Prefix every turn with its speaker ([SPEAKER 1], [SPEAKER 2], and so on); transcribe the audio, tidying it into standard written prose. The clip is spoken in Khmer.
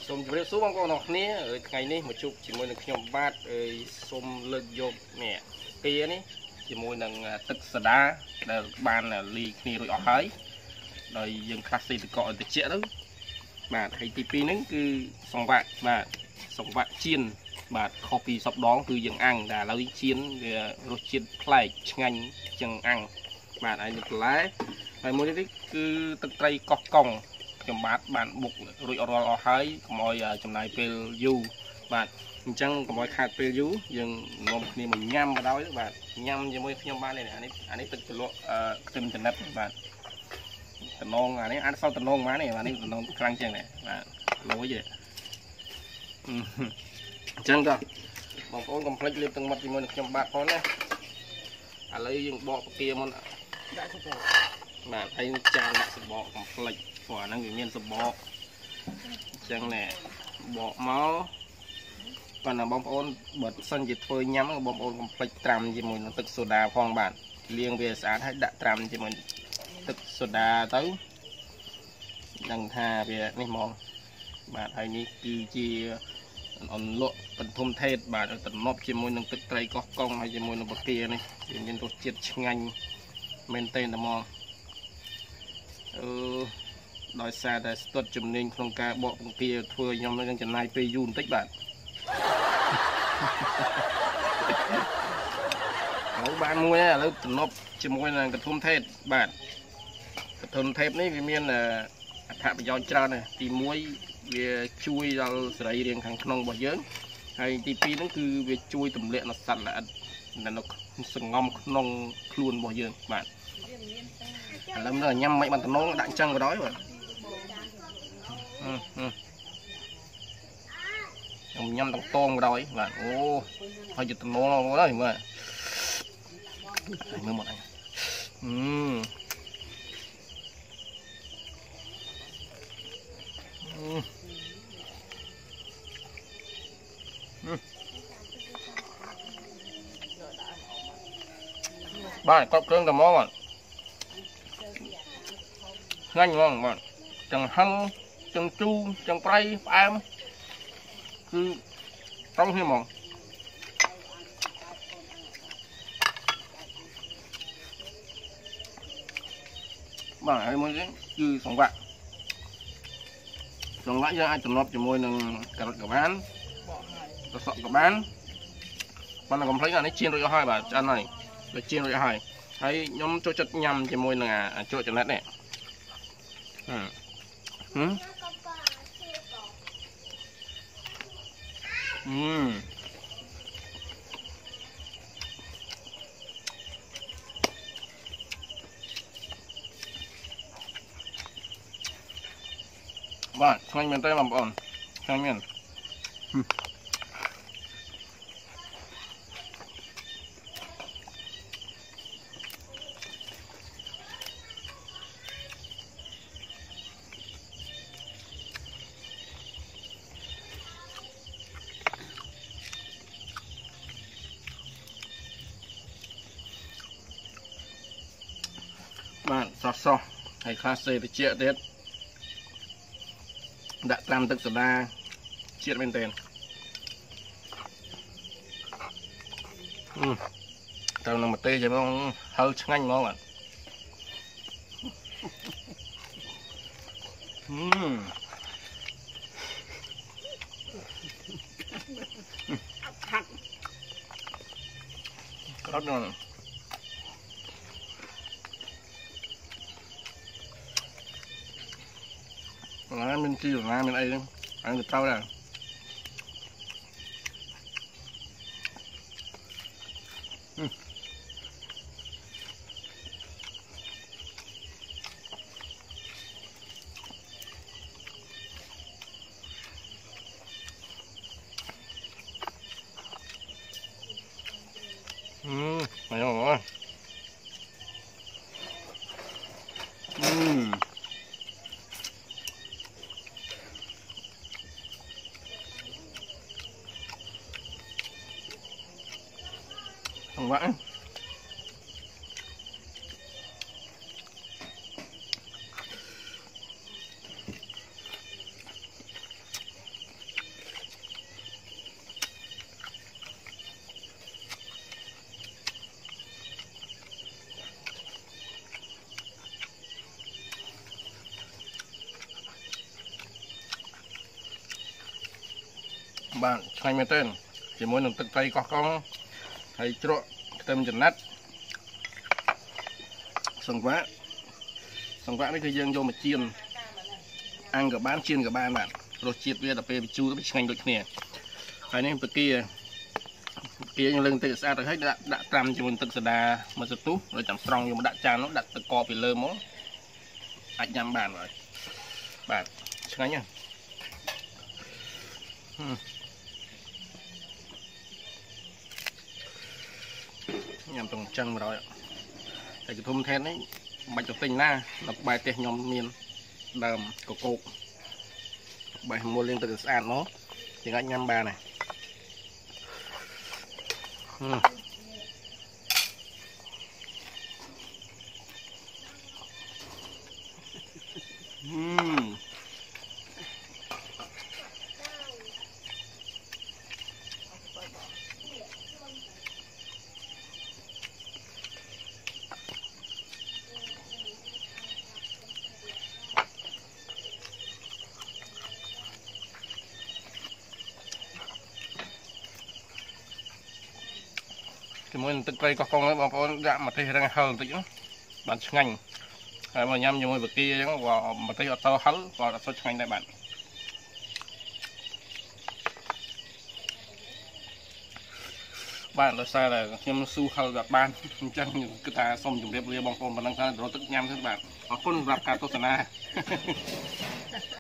[SPEAKER 1] សូមជម្រាបសួរបងប្អូនអរគ្នាថ្ងៃនេះមកជួបជាមួយនឹងខ្ញុំបាទសូមលើកយកនេះពីនេះជាមួយនឹងទឹកសូដាដែលបានលីគ្នារួចអស់ហើយដោយយើងខ្លះសេតកកតិចទៅបាទហើយទី2ហ្នឹងគឺសង្វាក់បាទសង្វាក់ជៀនបាទខុសពីសពដងគឺយើងអាំងតែឥឡូវជៀនវារសជាតិប្លែកឆ្ងាញ់ជាងអាំងបាទហើយនេះបន្លែហើយមួយនេះគឺទឹកត្រីកោះកុងខ្ញុំបានបុករួចរាល់អស់ហើយកុំឲ្យចំណាយពេលយូរបាទអញ្ចឹងកុំឲ្យខាតពេលយូរយើងនាំគ្នាមកញ៉ាំក៏ដោយបាទញ៉ាំជាមួយខ្ញុំបាននេះអានេះទឹកជ្រលក់ខ្ទឹមចនិតបាទតំណងអានេះអាចសល់តំណងមកនេះបាទនេះតំណងខ្លាំងជាងនេះបាទលួយទេអញ្ចឹងទៅបងប្អូនកុំភ្លេចលាបទឹកមាត់ជាមួយនឹងខ្ញុំបាទផងណាឥឡូវយើងបកផ្គាមុនដាក់សបកបាទហើយចានដាក់សបកកុំភ្លេចព្រោះអាហ្នឹងវាមានសបកអញ្ចឹងណែបកមកប៉ុន្តែបងប្អូនបើសិនជាធ្វើញ៉ាំបងប្អូនកុំភ្លេចត្រាំជាមួយនឹងទឹកសូដាផងបាទលាងវាស្អាតហើយដាក់ត្រាំជាមួយទឹកសូដាទៅដឹងថាវានេះហ្មងបាទហើយនេះគឺជាអន្លក់បន្ទុំថេតបាទតំណប់ជាមួយនឹងទឹកត្រីកោះកុងហើយជាមួយនឹងបកានេះវាមានរសជាតិឆ្ងាញ់មែនទែនតែហ្មងដោយសារតែស្ទាត់ជំនាញក្នុងការបកបង្គាធ្វើខ្ញុំនឹងចំណាយពេលយូរបន្តិចបាទហើយបានមួយឥឡូវតំណប់ជាមួយនឹងកធុំថេតបាទកធុំថេតនេះវាមានអត្ថប្រយោជន៍ច្រើនណាស់ទី1វាជួយដល់សរីរាង្គខាងក្នុងរបស់យើងហើយទី2ហ្នឹងគឺវាជួយទម្លាក់នៅសត្វល្អិតនៅសង្ងំក្នុងខ្លួនរបស់យើងបាទឥឡូវញ៉ាំមិនបានតំណងដាក់អញ្ចឹងក៏ដោយបាទខ្ញុំញ៉ាំទាំងតងក៏ដោយបាទអូហើយជាតំណងហើយមើលមកអញបាទគ្រប់គ្រឿងតែមកបាទឆ្ងាញ់ហ្មងបាទចង្ហឹងចង្ជូរចង្ប្រៃផ្អែមគឺត្រង់គ្នាហ្មងបាទហើយមួយនេះគឺសង្វាក់យើងអាចទំលាប់ជាមួយនឹងការ៉ុតក៏បានត្រសក់ក៏បានប៉ុន្តែកុំភ្លេចអានេះជៀនរួចអស់ហើយបាទឆ្អិនហើយវាជៀនរួចអស់ហើយខ្ញុំចូលចិត្តញ៉ាំជាមួយនឹងជ្រក់ចំណិតនេះបាទឆ្ងាញ់មែនទេបងប្អូនឆ្ងាញ់មែនបាទស្រស់ហើយខ្លះសេតិចទៀតដាក់ត្រាំទឹកសូដាជាតិមែនទែនទៅនឹងម្ទេសចឹងហឹរឆ្ងាញ់ហ្មងបាទក្រត់ដល់មានជីមានអីហ្នឹងអានទៅត្រូវដែរไม่ต้องหรอkhông vãi bạn ngay mấy tên chỉ muốn đừng tự tay có con hay trộn tâm chần nát sòng vã đấyคือយើងយកមកចៀនអាំងក៏បានចៀនក៏បានបាទរសជាតិវាដល់ពេលជូរទៅឆ្ងាញ់ដូចគ្នាហើយនេះបកាយើងលឹងទឹកស្អាតទៅហើយដាក់ត្រាំជាមួយទឹកសូដាមួយសន្ទុះrồiចាំស្រង់យកមកដាក់ចាននោះដាក់ទឹកកកពីលើមកអាចញ៉ាំបានបាទឆ្ងាញ់ណាស់ញ៉ាំទាំងចឹង100តែកធុំថែននេះមិនបាច់ទៅទិញណាដល់ក្បែរផ្ទះខ្ញុំមានដើមកកោកបែរមួលលេងទឹកស្អាតមកយើងអាចញ៉ាំបានដែរជាមួយនឹងទឹកត្រីកោះកុងហ្នឹងបងប្អូនដាក់ម្ទេសរឹងហឹលបន្តិចណាបានឆ្ងាញ់ហើយមកញ៉ាំជាមួយបកាអញ្ចឹងក៏ម្ទេសអត់ទៅហឹលក៏អត់ទៅឆ្ងាញ់ដែរបាទដោយសារតែខ្ញុំស៊ូហឹលដល់បានអញ្ចឹងគឺថាសូមជម្រាបលាបងប្អូនប៉ុណ្ណឹងថារត់ទឹកញ៉ាំទៅបាទអរគុណសម្រាប់ការទស្សនា